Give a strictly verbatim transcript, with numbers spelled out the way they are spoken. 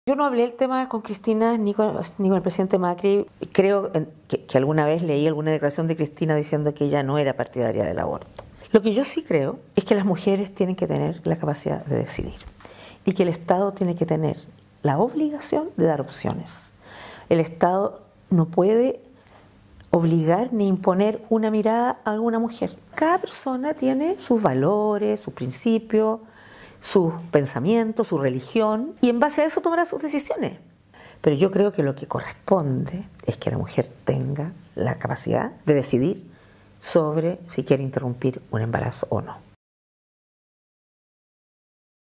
Yo no hablé el tema con Cristina ni con, ni con el presidente Macri. Creo que, que alguna vez leí alguna declaración de Cristina diciendo que ella no era partidaria del aborto. Lo que yo sí creo es que las mujeres tienen que tener la capacidad de decidir y que el Estado tiene que tener la obligación de dar opciones. El Estado no puede obligar ni imponer una mirada a alguna mujer. Cada persona tiene sus valores, sus principios, sus pensamientos, su religión, y en base a eso tomará sus decisiones. Pero yo creo que lo que corresponde es que la mujer tenga la capacidad de decidir sobre si quiere interrumpir un embarazo o no.